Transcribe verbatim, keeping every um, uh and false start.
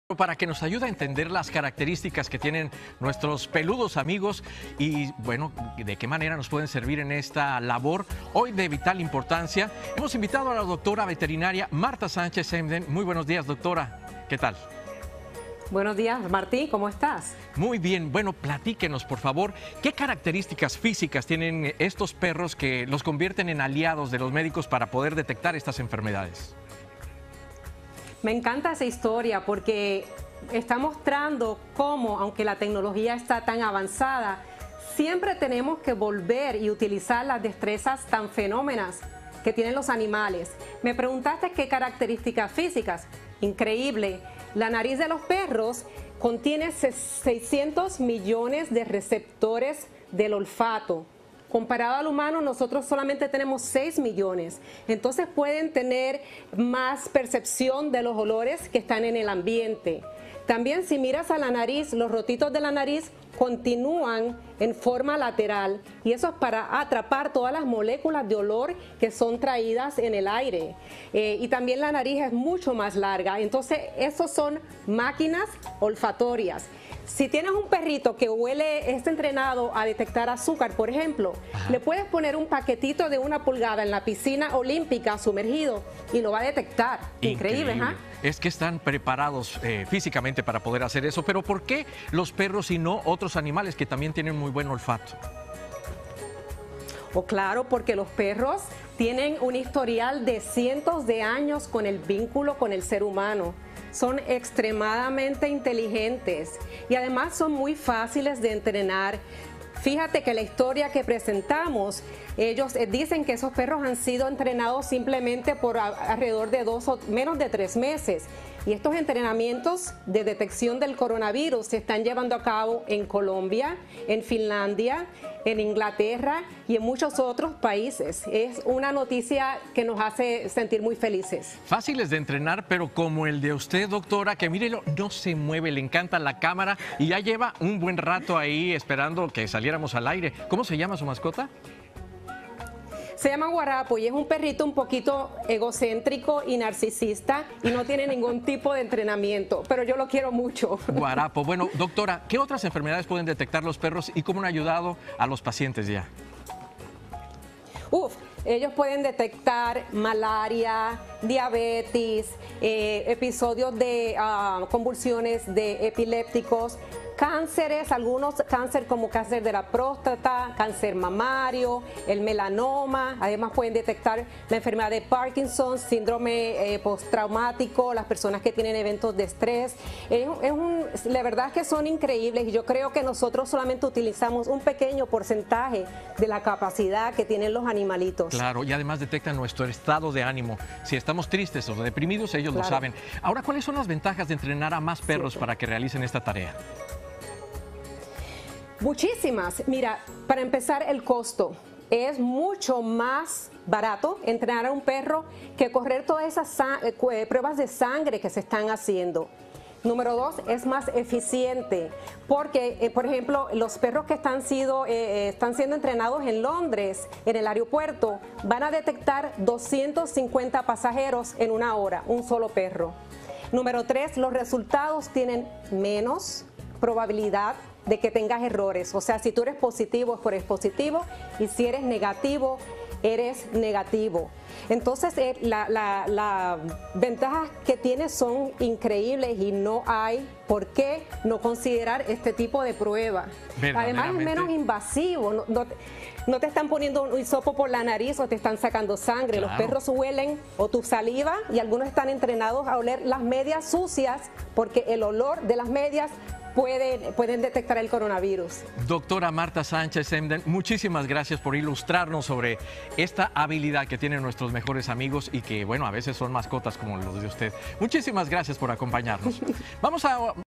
Para que nos ayude a entender las características que tienen nuestros peludos amigos y, bueno, de qué manera nos pueden servir en esta labor hoy de vital importancia. Hemos invitado a la doctora veterinaria Marta Sánchez Emden. Muy buenos días, doctora. ¿Qué tal? Buenos días, Martín. ¿Cómo estás? Muy bien. Bueno, platíquenos, por favor, ¿qué características físicas tienen estos perros que los convierten en aliados de los médicos para poder detectar estas enfermedades? Me encanta esa historia porque está mostrando cómo, aunque la tecnología está tan avanzada, siempre tenemos que volver y utilizar las destrezas tan fenómenas que tienen los animales. Me preguntaste qué características físicas. Increíble. La nariz de los perros contiene seiscientos millones de receptores del olfato. Comparado al humano, nosotros solamente tenemos seis millones. Entonces pueden tener más percepción de los olores que están en el ambiente. También si miras a la nariz, los rotitos de la nariz continúan en forma lateral y eso es para atrapar todas las moléculas de olor que son traídas en el aire. Eh, y también la nariz es mucho más larga. Entonces, esos son máquinas olfatorias. Si tienes un perrito que huele, es entrenado a detectar azúcar, por ejemplo, Ajá. le puedes poner un paquetito de una pulgada en la piscina olímpica sumergido y lo va a detectar. Increíble, Increíble. ¿eh? Es que están preparados eh, físicamente para poder hacer eso, pero ¿por qué los perros y no otros animales que también tienen muy buen olfato? Oh, claro, porque los perros tienen un historial de cientos de años con el vínculo con el ser humano. Son extremadamente inteligentes y además son muy fáciles de entrenar. Fíjate que la historia que presentamos, ellos dicen que esos perros han sido entrenados simplemente por alrededor de dos o menos de tres meses. Y estos entrenamientos de detección del coronavirus se están llevando a cabo en Colombia, en Finlandia, en Inglaterra y en muchos otros países. Es una noticia que nos hace sentir muy felices. Fáciles de entrenar, pero como el de usted, doctora, que mírelo, no se mueve, le encanta la cámara y ya lleva un buen rato ahí esperando que saliéramos al aire. ¿Cómo se llama su mascota? Se llama Guarapo y es un perrito un poquito egocéntrico y narcisista y no tiene ningún tipo de entrenamiento, pero yo lo quiero mucho. Guarapo. Bueno, doctora, ¿qué otras enfermedades pueden detectar los perros y cómo han ayudado a los pacientes ya? Uf, ellos pueden detectar malaria, diabetes, eh, episodios de uh, convulsiones de epilépticos, cánceres, algunos cáncer como cáncer de la próstata, cáncer mamario, el melanoma. Además pueden detectar la enfermedad de Parkinson, síndrome eh, postraumático, las personas que tienen eventos de estrés. Es, es un, la verdad es que son increíbles y yo creo que nosotros solamente utilizamos un pequeño porcentaje de la capacidad que tienen los animalitos. Claro, y además detectan nuestro estado de ánimo. Si estamos tristes o deprimidos, ellos claro. lo saben. Ahora, ¿cuáles son las ventajas de entrenar a más perros sí. para que realicen esta tarea? Muchísimas. Mira, para empezar, el costo. Es mucho más barato entrenar a un perro que correr todas esas pruebas de sangre que se están haciendo. Número dos, es más eficiente porque, eh, por ejemplo, los perros que están sido, eh, están siendo entrenados en Londres, en el aeropuerto, van a detectar doscientos cincuenta pasajeros en una hora, un solo perro. Número tres, los resultados tienen menos probabilidad de que tengas errores. O sea, si tú eres positivo, es por eres positivo, y si eres negativo, eres negativo. Entonces, eh, la, la, la ventajas que tiene son increíbles y no hay por qué no considerar este tipo de prueba. Además, es menos invasivo. No, no, no te están poniendo un hisopo por la nariz o te están sacando sangre. Claro. Los perros huelen o tu saliva y algunos están entrenados a oler las medias sucias porque el olor de las medias Pueden, pueden detectar el coronavirus. Doctora Marta Sánchez Emden, muchísimas gracias por ilustrarnos sobre esta habilidad que tienen nuestros mejores amigos y que, bueno, a veces son mascotas como los de usted. Muchísimas gracias por acompañarnos. Vamos a...